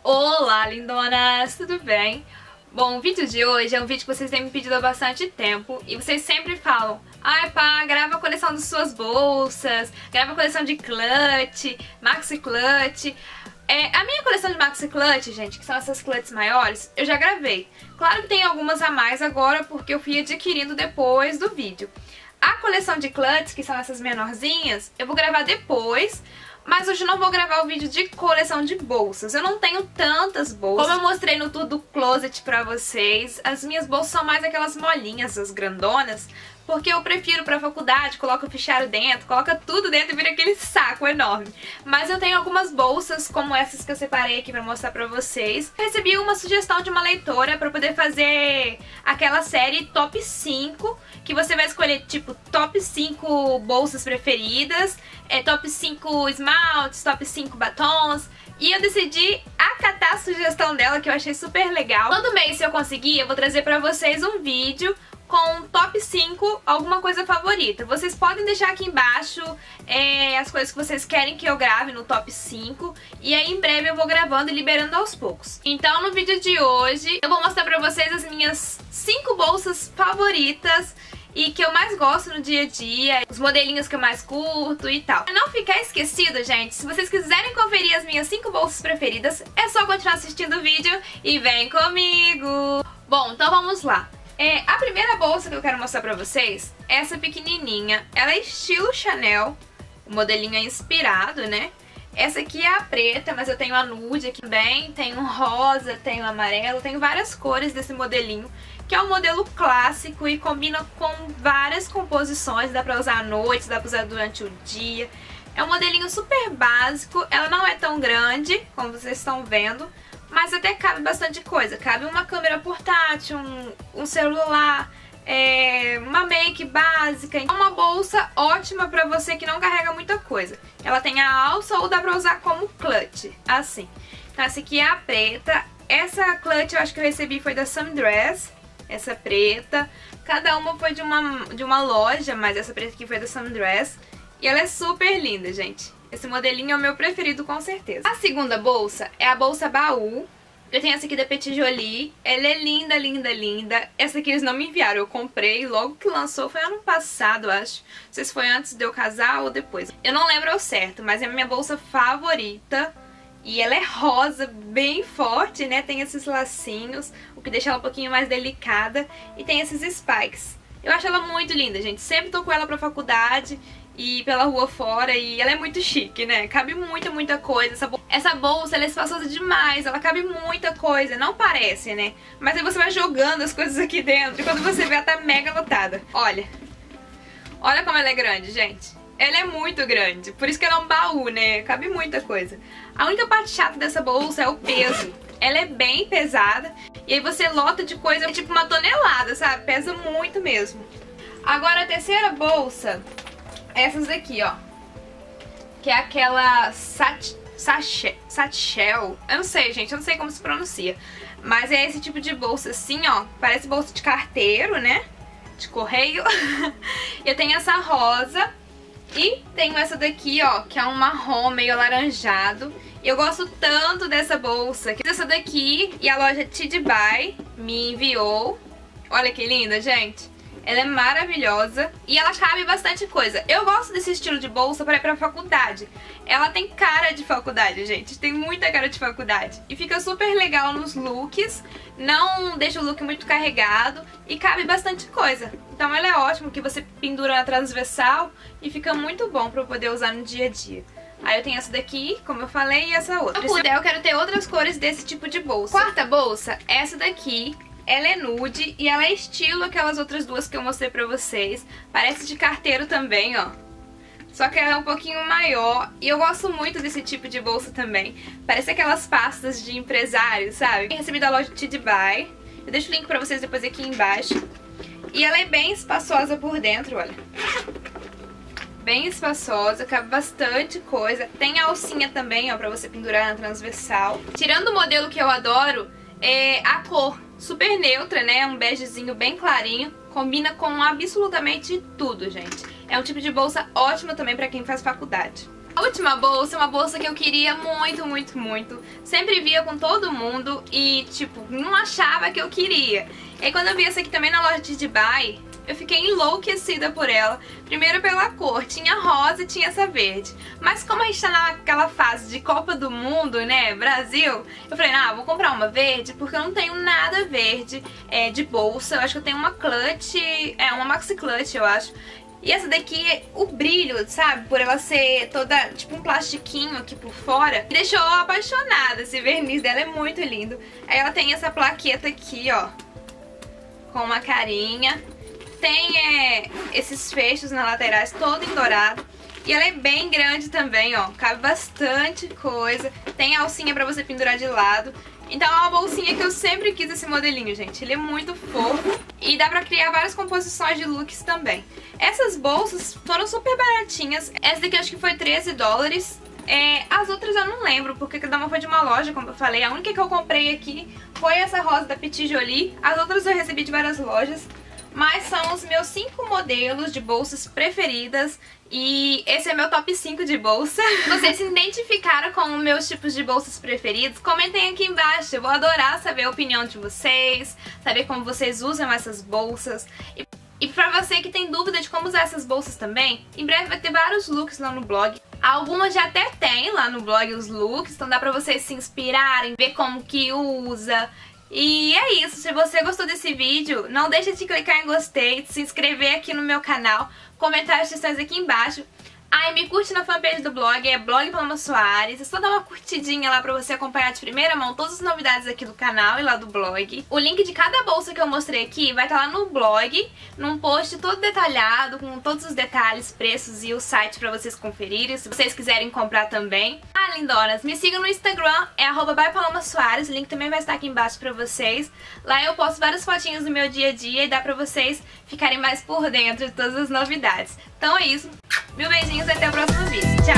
Olá, lindonas! Tudo bem? Bom, o vídeo de hoje é um vídeo que vocês têm me pedido há bastante tempo e vocês sempre falam: ai pá, grava a coleção das suas bolsas, grava a coleção de clutch, maxi clutch. A minha coleção de maxi clutch, gente, que são essas clutches maiores, eu já gravei. Claro que tem algumas a mais agora porque eu fui adquirindo depois do vídeo. A coleção de clutches, que são essas menorzinhas, eu vou gravar depois. Mas hoje eu não vou gravar o vídeo de coleção de bolsas. Eu não tenho tantas bolsas. Como eu mostrei no tour do closet pra vocês, as minhas bolsas são mais aquelas molinhas, as grandonas, porque eu prefiro pra faculdade, coloco o fichário dentro, coloca tudo dentro e vira aquele saco enorme. Mas eu tenho algumas bolsas, como essas que eu separei aqui pra mostrar pra vocês. Eu recebi uma sugestão de uma leitora pra poder fazer aquela série Top 5, que você vai escolher tipo Top 5 bolsas preferidas, Top 5 esmaltes, Top 5 batons. E eu decidi acatar a sugestão dela, que eu achei super legal. Todo mês, se eu conseguir, eu vou trazer pra vocês um vídeo com top 5 alguma coisa favorita. Vocês podem deixar aqui embaixo as coisas que vocês querem que eu grave no top 5. E aí em breve eu vou gravando e liberando aos poucos. Então no vídeo de hoje eu vou mostrar pra vocês as minhas 5 bolsas favoritas e que eu mais gosto no dia a dia, os modelinhos que eu mais curto e tal. Pra não ficar esquecido, gente, se vocês quiserem conferir as minhas 5 bolsas preferidas, é só continuar assistindo o vídeo e vem comigo! Bom, então vamos lá. A primeira bolsa que eu quero mostrar pra vocês é essa pequenininha. Ela é estilo Chanel, o modelinho é inspirado, né? Essa aqui é a preta, mas eu tenho a nude aqui também, tenho rosa, tenho amarelo, tenho várias cores desse modelinho, que é um modelo clássico e combina com várias composições, dá pra usar à noite, dá pra usar durante o dia. É um modelinho super básico, ela não é tão grande, como vocês estão vendo, mas até cabe bastante coisa. Cabe uma câmera portátil, um celular, uma make básica. É uma bolsa ótima pra você que não carrega muita coisa. Ela tem a alça ou dá pra usar como clutch, assim. Então essa aqui é a preta. Essa clutch eu acho que eu recebi foi da Sundress, essa preta. Cada uma foi de uma loja, mas essa preta aqui foi da Sundress. E ela é super linda, gente. Esse modelinho é o meu preferido com certeza. A segunda bolsa é a bolsa baú. Eu tenho essa aqui da Petit Jolie. Ela é linda, linda, linda. Essa aqui eles não me enviaram, eu comprei logo que lançou. Foi ano passado, acho. Não sei se foi antes de eu casar ou depois. Eu não lembro ao certo, mas é a minha bolsa favorita. E ela é rosa, bem forte, né? Tem esses lacinhos, o que deixa ela um pouquinho mais delicada. E tem esses spikes. Eu acho ela muito linda, gente. Sempre tô com ela pra faculdade e pela rua fora, e ela é muito chique, né? Cabe muita coisa. Essa bolsa, ela é espaçosa demais, ela cabe muita coisa, não parece, né? Mas aí você vai jogando as coisas aqui dentro e quando você vê, ela tá mega lotada. Olha como ela é grande, gente. Ela é muito grande, por isso que ela é um baú, né? Cabe muita coisa. A única parte chata dessa bolsa é o peso. Ela é bem pesada e aí você lota de coisa, é tipo uma tonelada, sabe? Pesa muito mesmo. Agora a terceira bolsa, essas daqui, ó, que é aquela satchel. Eu não sei, gente, eu não sei como se pronuncia, mas é esse tipo de bolsa assim, ó. Parece bolsa de carteiro, né? De correio. Eu tenho essa rosa e tenho essa daqui, ó, que é um marrom meio alaranjado. Eu gosto tanto dessa bolsa. Essa daqui, e a loja Tidby me enviou. Olha que linda, gente. Ela é maravilhosa e ela cabe bastante coisa. Eu gosto desse estilo de bolsa para ir pra faculdade. Ela tem cara de faculdade, gente. Tem muita cara de faculdade. E fica super legal nos looks. Não deixa o look muito carregado e cabe bastante coisa. Então ela é ótima, que você pendura na transversal e fica muito bom pra eu poder usar no dia a dia. Aí eu tenho essa daqui, como eu falei, e essa outra. Se eu puder, eu quero ter outras cores desse tipo de bolsa. Quarta bolsa, essa daqui. Ela é nude e ela é estilo aquelas outras duas que eu mostrei pra vocês. Parece de carteiro também, ó. Só que ela é um pouquinho maior e eu gosto muito desse tipo de bolsa também. Parece aquelas pastas de empresário, sabe? Eu recebi da loja Tidby. Eu deixo o link pra vocês depois aqui embaixo. E ela é bem espaçosa por dentro, olha. Bem espaçosa, cabe bastante coisa. Tem a alcinha também, ó, pra você pendurar na transversal. Tirando o modelo que eu adoro, é a cor super neutra, né? Um begezinho bem clarinho. Combina com absolutamente tudo, gente. É um tipo de bolsa ótimo também pra quem faz faculdade. A última bolsa é uma bolsa que eu queria muito, muito, muito. Sempre via com todo mundo e, tipo, não achava que eu queria. E aí quando eu vi essa aqui também na loja de Dubai, eu fiquei enlouquecida por ela. Primeiro pela cor, tinha rosa e tinha essa verde. Mas como a gente tá naquela fase de Copa do Mundo, né, Brasil, eu falei, ah, vou comprar uma verde porque eu não tenho nada verde de bolsa. Eu acho que eu tenho uma clutch, uma maxi clutch, eu acho. E essa daqui, o brilho, sabe, por ela ser toda, tipo um plastiquinho aqui por fora, me deixou apaixonada. Esse verniz dela é muito lindo. Aí ela tem essa plaqueta aqui, ó, com uma carinha. Tem esses fechos nas laterais, todo em dourado. E ela é bem grande também, ó, cabe bastante coisa. Tem alcinha pra você pendurar de lado. Então é uma bolsinha que eu sempre quis esse modelinho, gente. Ele é muito fofo e dá pra criar várias composições de looks também. Essas bolsas foram super baratinhas. Essa daqui eu acho que foi 13 dólares. As outras eu não lembro, porque cada uma foi de uma loja, como eu falei. A única que eu comprei aqui foi essa rosa da Petit Jolie. As outras eu recebi de várias lojas. Mas são os meus 5 modelos de bolsas preferidas. E esse é meu top 5 de bolsa. Se vocês se identificaram com os meus tipos de bolsas preferidos, comentem aqui embaixo. Eu vou adorar saber a opinião de vocês, saber como vocês usam essas bolsas. E pra você que tem dúvida de como usar essas bolsas também, em breve vai ter vários looks lá no blog. Algumas já até tem lá no blog os looks, então dá pra vocês se inspirarem, ver como que usa. E é isso, se você gostou desse vídeo, não deixe de clicar em gostei, de se inscrever aqui no meu canal, comentar as questões aqui embaixo. Ah, e me curte na fanpage do blog, é Blog Paloma Soares. É só dar uma curtidinha lá pra você acompanhar de primeira mão todas as novidades aqui do canal e lá do blog. O link de cada bolsa que eu mostrei aqui vai estar lá no blog, num post todo detalhado, com todos os detalhes, preços e o site pra vocês conferirem, se vocês quiserem comprar também. Ah, lindonas, me sigam no Instagram, é @bypalomasoares, o link também vai estar aqui embaixo pra vocês. Lá eu posto várias fotinhas do meu dia a dia e dá pra vocês ficarem mais por dentro de todas as novidades. Então é isso, mil beijinhos e até o próximo vídeo. Tchau!